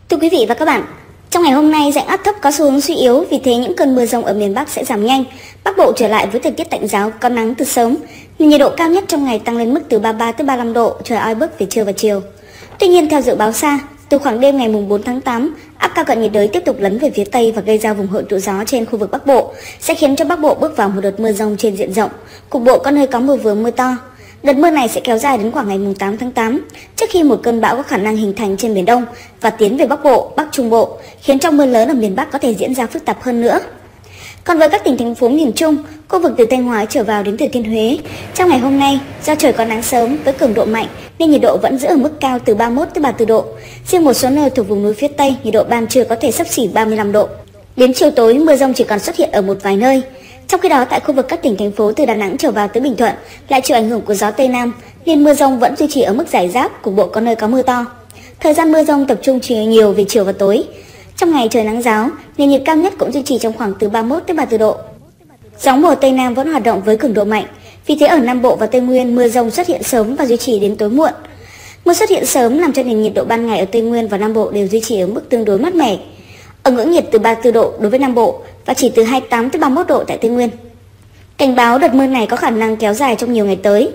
Thưa quý vị và các bạn, trong ngày hôm nay rãnh áp thấp có xu hướng suy yếu, vì thế những cơn mưa rông ở miền Bắc sẽ giảm nhanh. Bắc Bộ trở lại với thời tiết tạnh giáo, có nắng từ sớm, nên nhiệt độ cao nhất trong ngày tăng lên mức từ 33 tới 35 độ, trời oi bức về trưa và chiều. Tuy nhiên theo dự báo xa, từ khoảng đêm ngày 4 tháng 8, áp cao cận nhiệt đới tiếp tục lấn về phía Tây và gây ra vùng hội tụ gió trên khu vực Bắc Bộ, sẽ khiến cho Bắc Bộ bước vào một đợt mưa rông trên diện rộng, cục bộ có nơi có mưa vừa mưa to. Đợt mưa này sẽ kéo dài đến khoảng ngày 8 tháng 8, trước khi một cơn bão có khả năng hình thành trên Biển Đông và tiến về Bắc Bộ, Bắc Trung Bộ, khiến cho mưa lớn ở miền Bắc có thể diễn ra phức tạp hơn nữa. Còn với các tỉnh thành phố miền Trung, khu vực từ Thanh Hóa trở vào đến Thừa Thiên Huế, trong ngày hôm nay, do trời có nắng sớm với cường độ mạnh nên nhiệt độ vẫn giữ ở mức cao từ 31 tới 34 độ. Riêng một số nơi thuộc vùng núi phía Tây, nhiệt độ ban trưa có thể xấp xỉ 35 độ. Đến chiều tối, mưa rông chỉ còn xuất hiện ở một vài nơi. Trong khi đó, tại khu vực các tỉnh thành phố từ Đà Nẵng trở vào tới Bình Thuận lại chịu ảnh hưởng của gió Tây Nam nên mưa rông vẫn duy trì ở mức rải rác, cục bộ có nơi có mưa to. Thời gian mưa rông tập trung nhiều về chiều và tối. Trong ngày trời nắng ráo, nền nhiệt cao nhất cũng duy trì trong khoảng từ 31 tới 34 độ. Gió mùa Tây Nam vẫn hoạt động với cường độ mạnh, vì thế ở Nam Bộ và Tây Nguyên mưa rông xuất hiện sớm và duy trì đến tối muộn. Mưa xuất hiện sớm làm cho nền nhiệt độ ban ngày ở Tây Nguyên và Nam Bộ đều duy trì ở mức tương đối mát mẻ, ở ngưỡng nhiệt từ 34 độ đối với Nam Bộ và chỉ từ 28 tới 31 độ tại Tây Nguyên. Cảnh báo đợt mưa này có khả năng kéo dài trong nhiều ngày tới.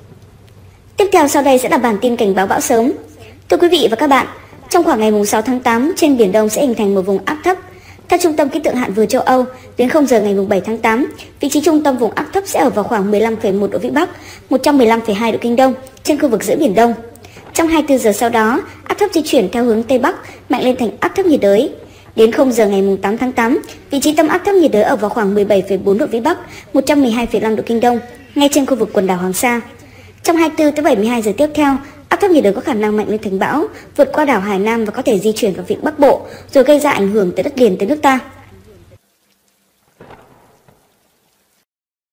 Tiếp theo sau đây sẽ là bản tin cảnh báo bão sớm. Thưa quý vị và các bạn, trong khoảng ngày 6 tháng 8, trên Biển Đông sẽ hình thành một vùng áp thấp. Theo Trung tâm Khí tượng Hạn vừa châu Âu, đến 0 giờ ngày 7 tháng 8, vị trí trung tâm vùng áp thấp sẽ ở vào khoảng 15,1 độ Vĩ Bắc, 115,2 độ Kinh Đông trên khu vực giữa Biển Đông. Trong 24 giờ sau đó, áp thấp di chuyển theo hướng Tây Bắc, mạnh lên thành áp thấp nhiệt đới. Đến 0 giờ ngày 8 tháng 8, vị trí tâm áp thấp nhiệt đới ở vào khoảng 17,4 độ Vĩ Bắc, 112,5 độ Kinh Đông, ngay trên khu vực quần đảo Hoàng Sa. Trong 24 tới 72 giờ tiếp theo, áp thấp nhiệt đới có khả năng mạnh lên thành bão, vượt qua đảo Hải Nam và có thể di chuyển vào vịnh Bắc Bộ, rồi gây ra ảnh hưởng tới đất liền tới nước ta.